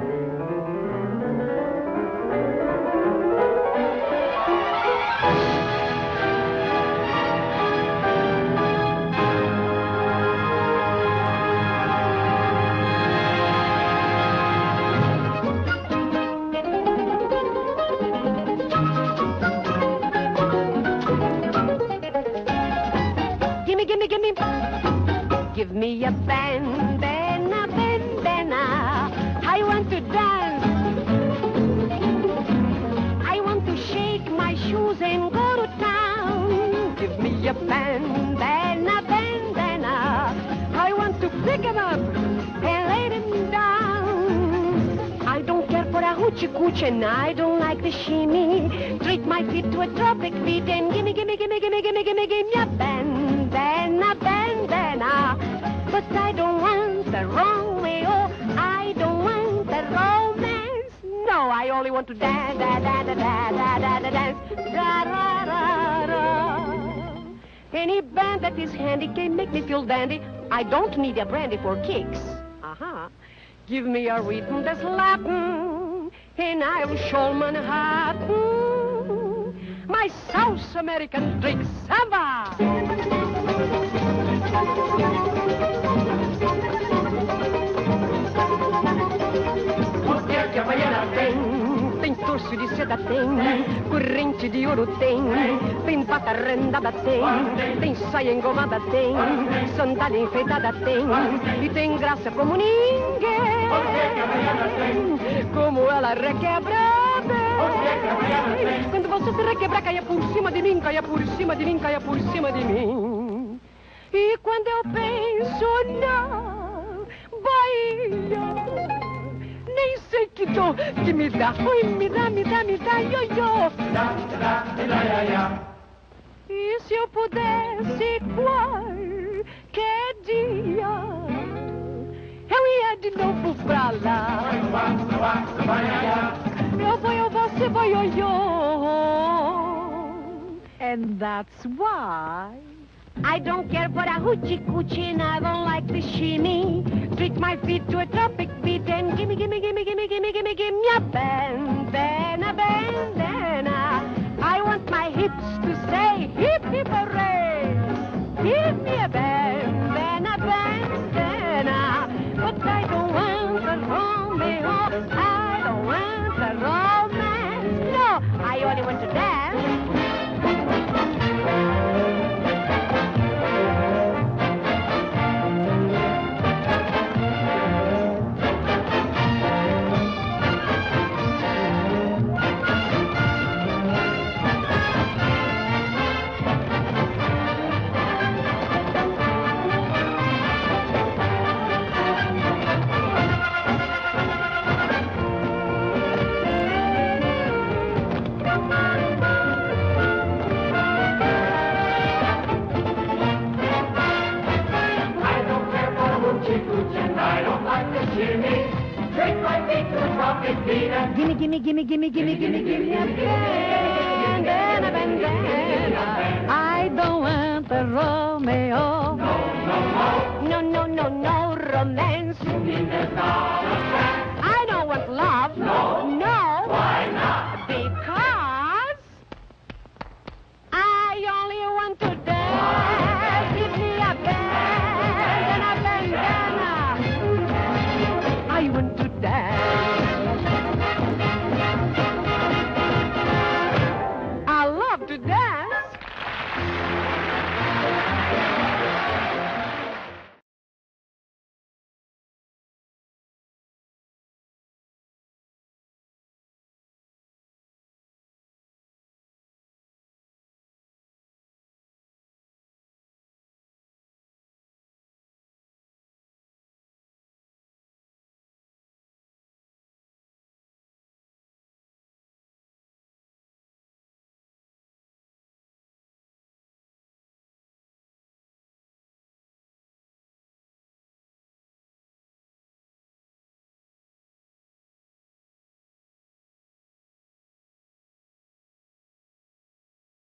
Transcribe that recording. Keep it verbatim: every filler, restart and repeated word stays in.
Gimme, gimme, give me a bandana, bandana. I want to dance. I want to shake my shoes and go to town. Give me a bandana, bandana. I want to pick him up and lay him down. I don't care for a hoochie coochie and I don't like the shimmy. Treat my feet to a tropic beat and gimme, gimme, gimme, gimme, gimme, gimme, gimme a bandana, bandana. But I don't want the Romeo. I don't want the romance. No, I only want to dance, da, da, da, da, da, da, da, dance, da, da, da, da. Any band that is handy can make me feel dandy. I don't need a brandy for kicks. Uh-huh. Give me a rhythm that's Latin, and I will show Manhattan my South American trick, samba. Mulher que a baiana tem, tem torso de seda tem, corrente de ouro tem, tem bata rendada tem, tem saia engomada tem, sandália enfeitada tem, e tem graça como ninguém, como ela requebra bem. Quando você se requebra, caia por cima de mim, caia por cima de mim, caia por cima de mim. E quando eu penso na Bahia, nem sei que dor que me dá. Oi, me dá, me dá, me dá, ioiô. E se eu pudesse qualquer dia, eu ia de novo pra lá. Eu vou, eu vou, se vou, ioiô. And that's why I don't care for a hoochie coochie and I don't like the shimmy. Treat my feet to a tropic beat and gimme, gimme, gimme, gimme, gimme, gimme, gimme a bandana, bandana. I want my hips to say hip, hip, hooray. Give me a bandana, bandana. But I don't want the Romeo. I don't want the romance. No, I only want to dance. Gimme, gimme, gimme, gimme, gimme, gimme, gimme a bandana, bandana.